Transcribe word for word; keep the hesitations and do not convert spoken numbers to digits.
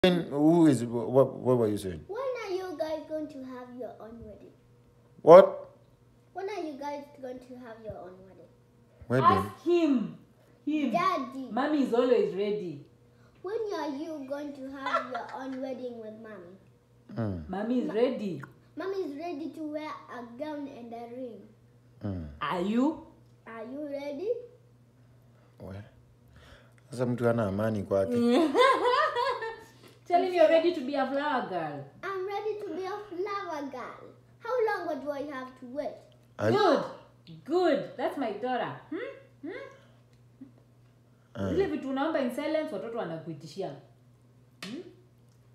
Who is what? What were you saying? When are you guys going to have your own wedding? What? When are you guys going to have your own wedding? Wedding? Ask him. Him. Daddy. Mommy is always ready. When are you going to have your own wedding with mommy? Mm. Mommy is ready. Mommy is ready to wear a gown and a ring. Mm. Are you? Are you ready? Well, sasa mtu ana amani kwake. Tell him you're ready to be a flower girl. I'm ready to be a flower girl. How long do I have to wait? Are- Good. Good. That's my daughter. Hmm? Hmm? Ah. Zile vitu unaomba in silence watoto wanakuitishia. Hmm?